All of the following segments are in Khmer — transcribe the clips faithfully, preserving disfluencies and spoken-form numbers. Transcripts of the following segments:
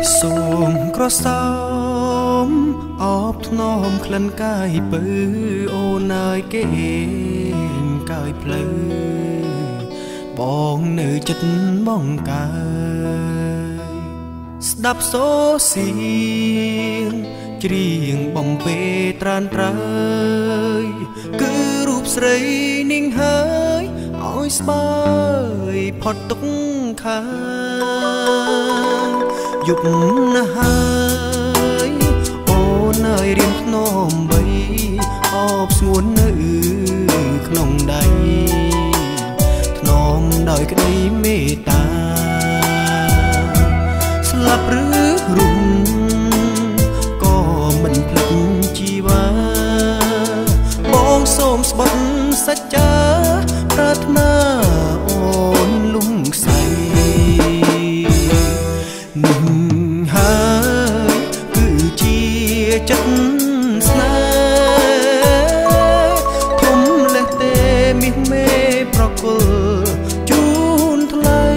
សូមក្រសោមអបថ្នមក្លិនកាយពើអូនអើយគេកាយផ្លូវបងនៅចិត្តបងកាយស្ដាប់សូរសៀងច្រៀងបំពេត្រានត្រើយគឺរូបស្រីនាងហើយឲ្យស្បើយផុតទុកខាយប់ណាស់ហើយអូនអើយរៀមភ្នំបីអបស្ងួននៅក្នុងដៃថ្នមដោយក្តីមេត្តាស្លាប់ឬរំក៏មិនភ្លេចជីវ៉ាបងសូមស្បត់សច្ចាប្រាថ្នាអូនលំខ្សែនឹងហើយគឺជាចិត្តស្នេហ៍ធំលេះទេមាសមេប្រគល់ជូនថ្លៃ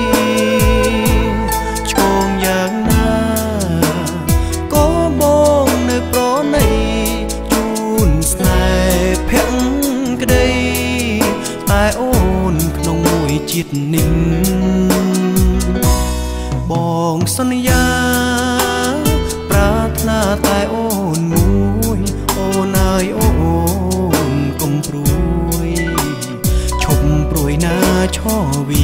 ឆ្កងយ៉ាងណាក៏បងនៅប្រណីជូនស្នេហ៍ភក្តីតែអូនក្នុងមួយជាតិនេះបងសន្យាប្រាថ្នាតែអូនមួយអូនអើយអូនកុំព្រួយឈប់ព្រួយណាឆវី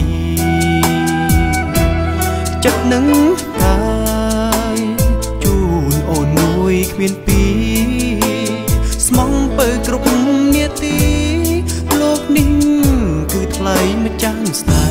ចិត្តនឹងកាយជូនអូនមួយគ្មានពីរស្មងពើគ្រប់នាទីលោកនេះគឺថ្លៃម្ចាស់ស្នេហ៍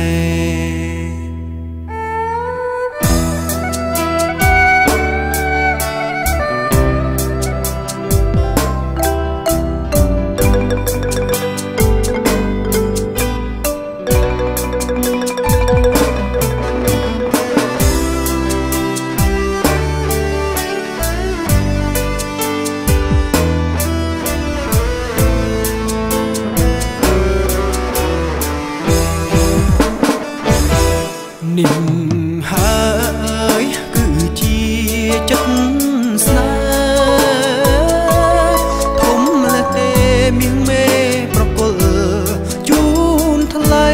នេះហើយគឺជាចិត្តស្នេហ៍ធំលេះទេមាសមេប្រគល់ជូនថ្លៃ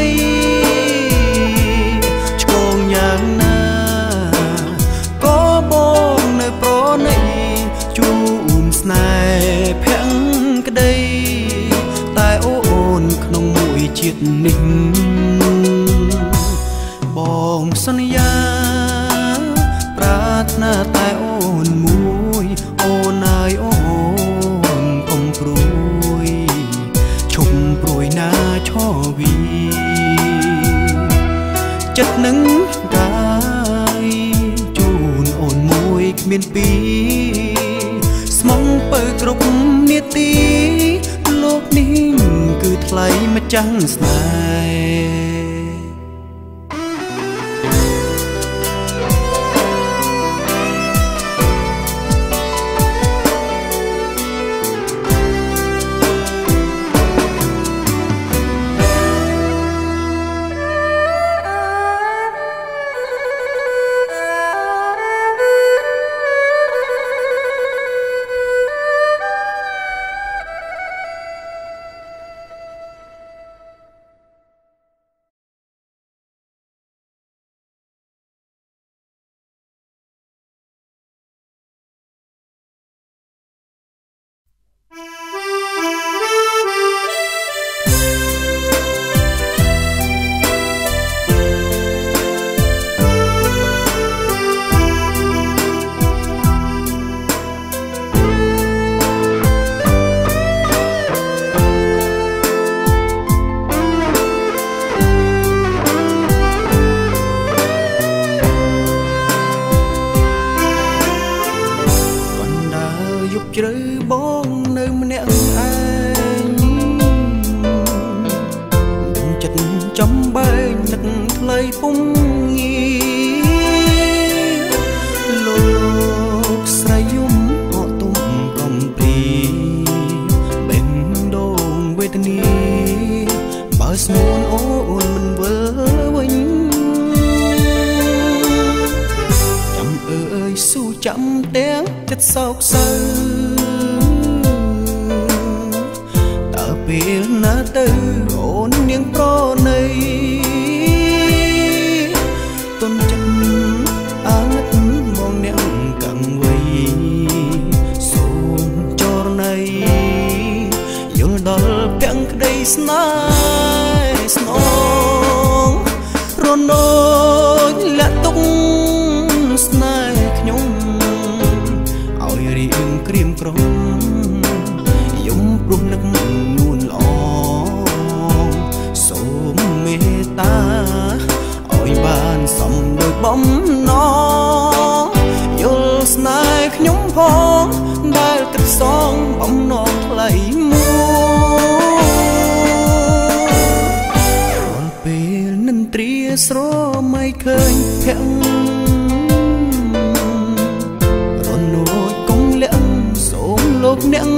ឆ្កងយ៉ាងណាក៏បងនៅប្រណីជូនស្នេហ៍ភក្តីតែអូនក្នុងមួយជាតិនេះបងសន្យាប្រាថ្នាតែអូនមួយអូនអើយអូនកុំព្រួយឈប់ព្រួយណាឆវីចិត្តនឹងកាយជូនអូនមួយគ្មានពីរស្មងពើគ្រប់នាទីលោកនេះគឺថ្លៃម្ចាស់ស្នេហ៍ជ្រៅបងនៅម្នាក់ឯងដងចិត្តចំបែកនឹកថ្លៃពុំងាលោកស្រីយំអត់ទុំកំព្រីបេះដូងវេទនាបើស្នួនអូនមិនវិលវិញចាំស៊ូចាំទាំងចិត្តសោកសៅតើពេលណាទៅអូននាងប្រណីទុនចិត្តអាណិតមកអ្នកកាំងវៃសូមចរណីយល់ដល់ពាំងក្តីស្នេហ៍ស្នងរនោចលាក់ទុកស្នេហ៍ខ្ញុំឲ្យរៀងក្រៀមក្រំយំព្រោះនឹកនួនល្អសូមមេត្តាឲ្យបានសំដូចបំណងយល់ស្នេហ៍ខ្ញុំផងដែលគិតសងបំណងថ្លៃមួយរាល់ពេលនិន្ទ្រាស្រមៃឃើញភ័ក្រលោកអ្នក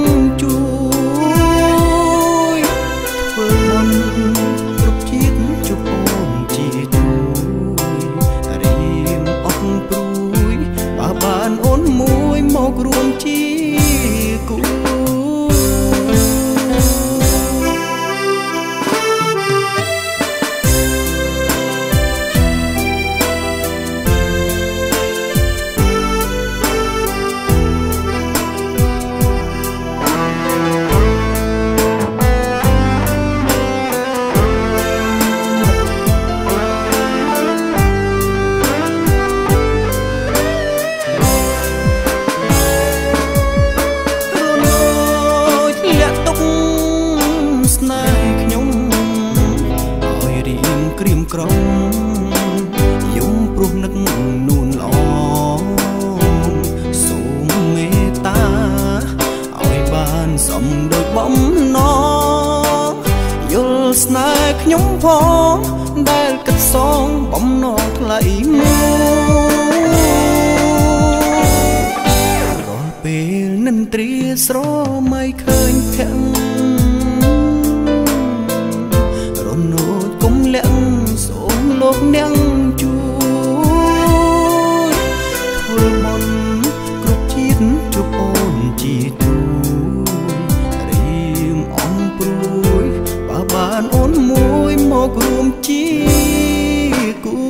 ជួយធ្វើមន្តគ្រប់ជាតិជប់អូនជាទួយរៀមអស់ព្រួយបើបានអូនមួយមករួមជាគូក្រំយំព្រោះនឹកនួនល្អសូមមេត្តាឲ្យបានសំដូចបំណងយល់ស្នេហ៍ខ្ញុំផងដែលគិតសងបំណងថ្លៃមួយរាល់ពេលនិន្ទ្រាស្រមៃឃើញភ័ក្ររនោចគុំលាក់សូមលោកអ្នកជួយធ្វើមន្តគ្រប់ជាតិជប់អូនជាទួយរៀមអងព្រួយបើបានអូនមួយមករួមជាគូ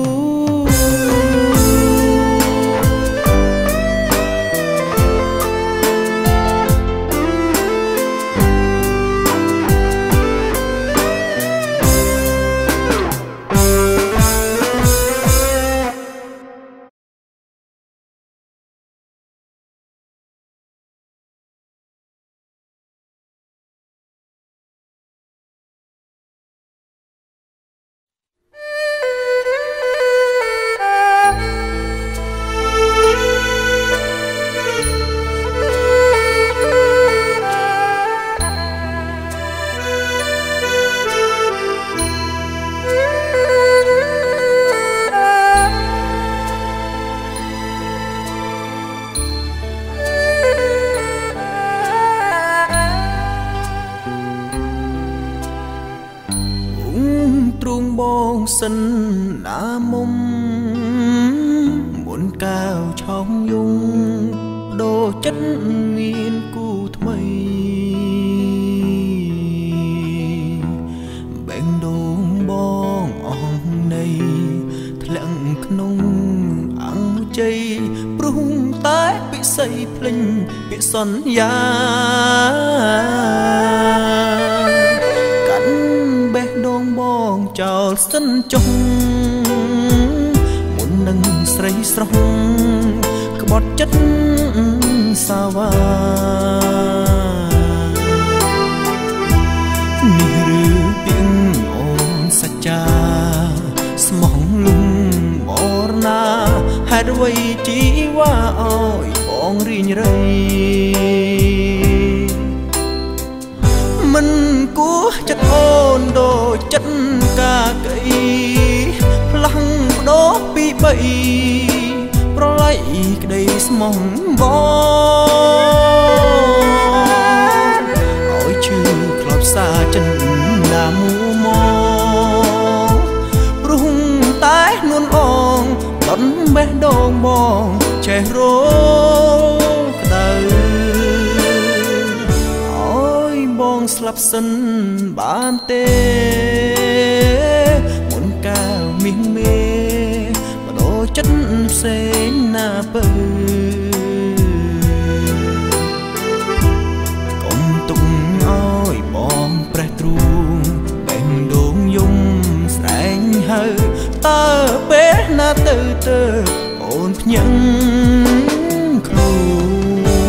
សិនណាមុំមុនកាវឆោងយងដូរចិត្តមានគូថ្មីបែងដងបងអស់នៃធ្លាក់ក្នុងអង្គជ័យព្រោះតែពិសីភ្លេញពាក្យសន្យាចោលសិនចុងមុននឹងស្រីស្រស់ក្បត់ចិត្តសាវានេះឬពីងអូនសច្ចាស្មោះលំមរណាហេតុអ្វីជីវ៉ាអើយបងរីងរៃមិនគួរចិត្តអូនដូចចិត្តកាកីផ្លាំងបដោះពីបីប្រឡ័យក្តីស្មោះបងឲ្យឈឺក្លបសាចិនណាមួមងព្រោះតែនួនអងដនបេះដូងបងចេះរកក្តៅអើយបងស្លាប់សិនបានទេមុនកាលមាសមេបដូរចិត្តផ្សេងណាពើកុំទុកឲ្យបងប្រេះទ្រូងបេះដូងយំស្រែងហើតើពេលណាទៅទៅអូនភ្ញឹងខ្លួន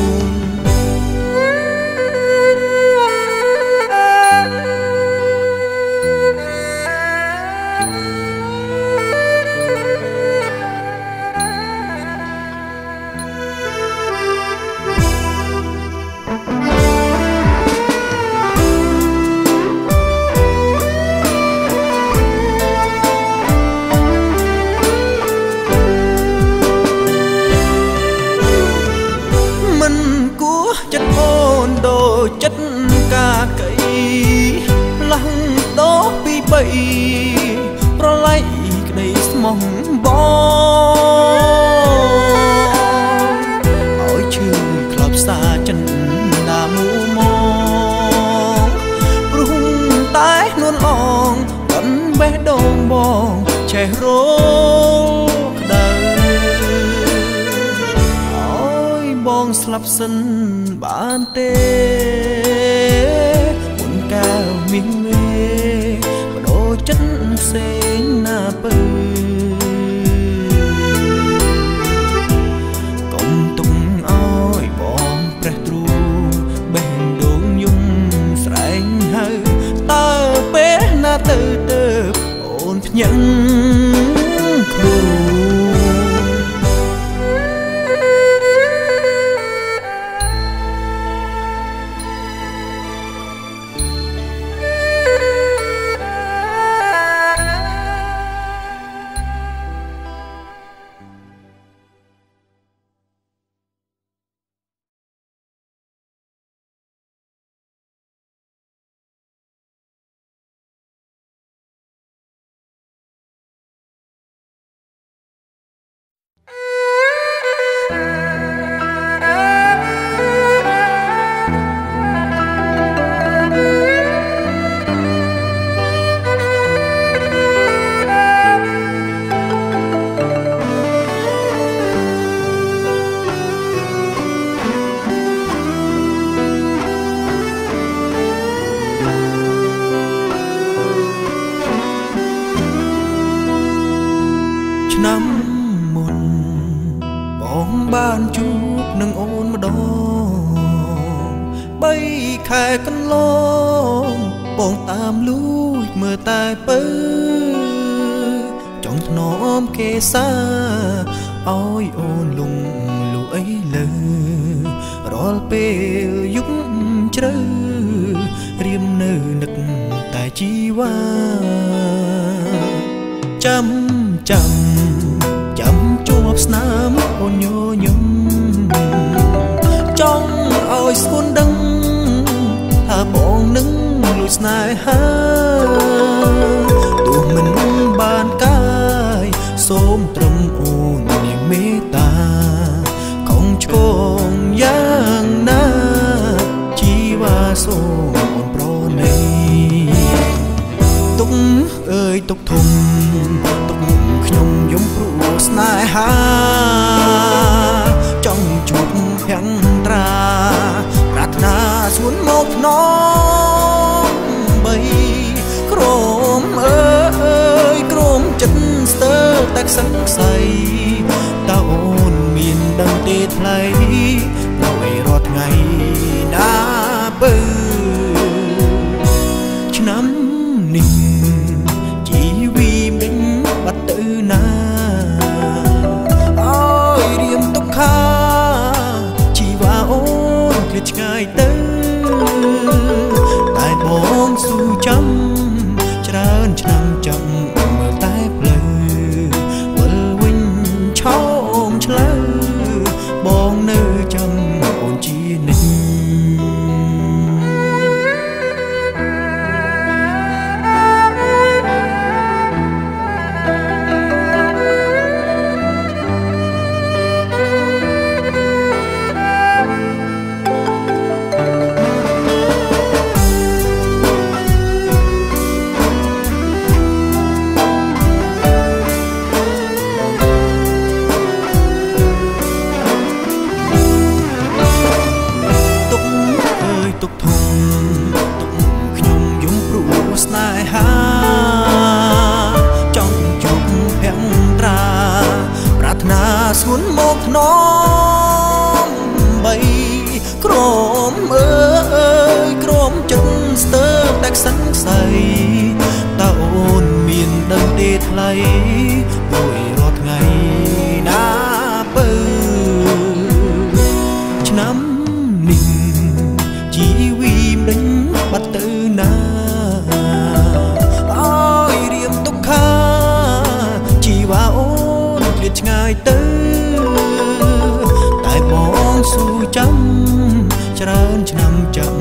ចិត្តអូនដូចចិត្តកាកៃផ្លាស់ដោពីបីប្រឡ័យក្តីស្មោះបងឲ្យឈឺក្លប់សាចិនណាមូមកព្រោះតែនួនអងកាន់បេះដូងបងចេះរកក្តៅបងស្លាប់សិនបានទេមុនកាលមាសមេបដូរចិត្តផ្សេងណាពើកុំទុកឲ្យបងប្រេះទ្រូងបេះដូងយំស្រែងហើតើពេលណាទៅទៅអូនភ្ញឹងខ្លួនឆ្នាំមុនបងបានជួបនឹងអូនម្ដងបីខែកន្លងបងតាមលួចមើលតែពើចង់ធ្នមគេសាឲ្យអូនលងលូអីលើរាល់ពេលយប់ជ្រៅរៀមនៅនឹកតែជីវ៉ាចាំចាំចាំជាប់ស្នាមអូនញញឹមចង់ឲ្យស្គាល់ដឹងថាបងនឹងលួចស្នេហាទោះមិនបានកាយសូមត្រឹមអូនមានមេត្តាកុំឆ្កងយ៉ាងណាជីវ៉ាសូមអូនប្រណីទុកអើយទុកធំខ្ញុំយំព្រោះស្នេហាចង់ជួបភ័ន្ត្រាប្រាថ្នាសួនមកភ្នំបីក្រមអើយក្រមចិត្តស្ទើរតែខ្សឹងខ្សៃតើអូនមានដឹងទេថ្លៃដោយរាល់ថ្ងៃណាបើឆ្នាំនេះជីវីមិញបាត់ទៅណាអើយរៀមទុកខាជីវ៉ាអូនឃ្លាតឆ្ងាយទៅតែបងស៊ូចាំច្រើនឆ្នាំចាំមើលតែផ្លូវវិលវិញឆោមឆ្លើបងនៅចាំអូនជានិច្ចកថ្នមបីក្រមអើយក្រមចិត្តស្ទើរតែខ្សឹងខ្សៃតើអូនមានដឹងទេថ្លៃដោយរាល់ថ្ងៃណាបើឆ្នាំនេះជីវីមិនដេញបាត់ទៅណាអើយរៀមទុក្ខាជីវ៉ាអូនឃ្លាតឆ្ងាយទៅតែបងស៊ូចាំច្រើនឆ្នាំចាំ